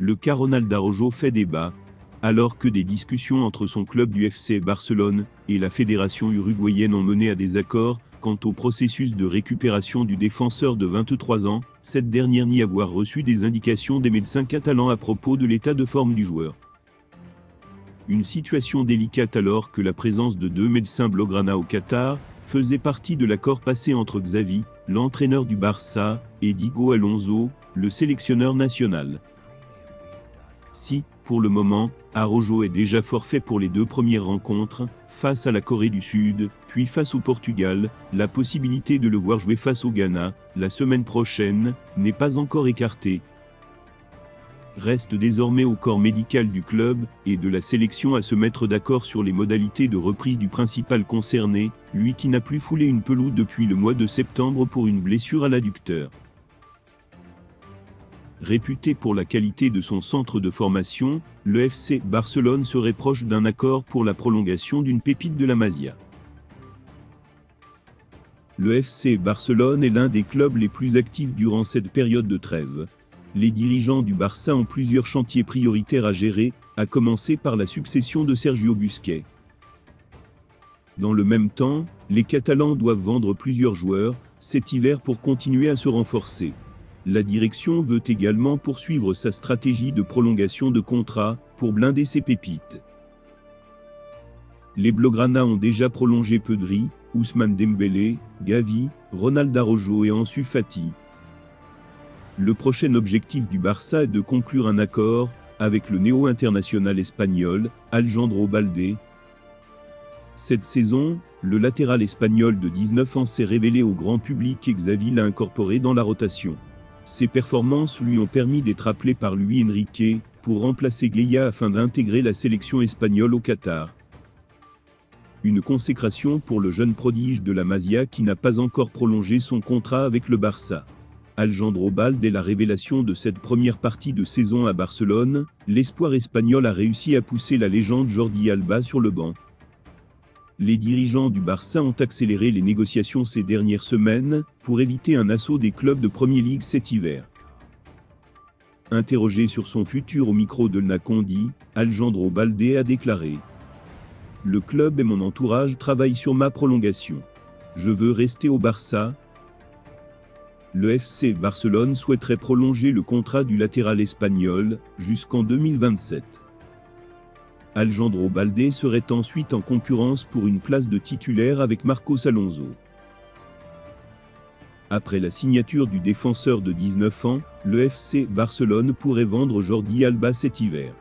le cas Ronald Araujo fait débat, alors que des discussions entre son club du FC Barcelone et la fédération uruguayenne ont mené à des accords quant au processus de récupération du défenseur de 23 ans, cette dernière nie avoir reçu des indications des médecins catalans à propos de l'état de forme du joueur. Une situation délicate alors que la présence de 2 médecins blaugrana au Qatar faisait partie de l'accord passé entre Xavi, l'entraîneur du Barça, et Diego Alonso, le sélectionneur national. Si, pour le moment, Araujo est déjà forfait pour les 2 premières rencontres, face à la Corée du Sud, puis face au Portugal, la possibilité de le voir jouer face au Ghana, la semaine prochaine, n'est pas encore écartée. Reste désormais au corps médical du club et de la sélection à se mettre d'accord sur les modalités de reprise du principal concerné, lui qui n'a plus foulé une pelouse depuis le mois de septembre pour une blessure à l'adducteur. Réputé pour la qualité de son centre de formation, le FC Barcelone serait proche d'un accord pour la prolongation d'une pépite de la Masia. Le FC Barcelone est l'un des clubs les plus actifs durant cette période de trêve. Les dirigeants du Barça ont plusieurs chantiers prioritaires à gérer, à commencer par la succession de Sergio Busquets. Dans le même temps, les Catalans doivent vendre plusieurs joueurs cet hiver pour continuer à se renforcer. La direction veut également poursuivre sa stratégie de prolongation de contrat pour blinder ses pépites. Les Blaugrana ont déjà prolongé Pedri, Ousmane Dembélé, Gavi, Ronald Araujo et Ansu Fati. Le prochain objectif du Barça est de conclure un accord avec le néo-international espagnol, Alejandro Balde. Cette saison, le latéral espagnol de 19 ans s'est révélé au grand public et Xavi l'a incorporé dans la rotation. Ses performances lui ont permis d'être appelé par Luis Enrique pour remplacer Gueye afin d'intégrer la sélection espagnole au Qatar. Une consécration pour le jeune prodige de la Masia qui n'a pas encore prolongé son contrat avec le Barça. Alejandro Balde est la révélation de cette première partie de saison à Barcelone. L'espoir espagnol a réussi à pousser la légende Jordi Alba sur le banc. Les dirigeants du Barça ont accéléré les négociations ces dernières semaines pour éviter un assaut des clubs de Premier League cet hiver. Interrogé sur son futur au micro de Nakondi, Alejandro Balde a déclaré : « Le club et mon entourage travaillent sur ma prolongation. Je veux rester au Barça. » Le FC Barcelone souhaiterait prolonger le contrat du latéral espagnol jusqu'en 2027. Alejandro Balde serait ensuite en concurrence pour une place de titulaire avec Marcos Alonso. Après la signature du défenseur de 19 ans, le FC Barcelone pourrait vendre Jordi Alba cet hiver.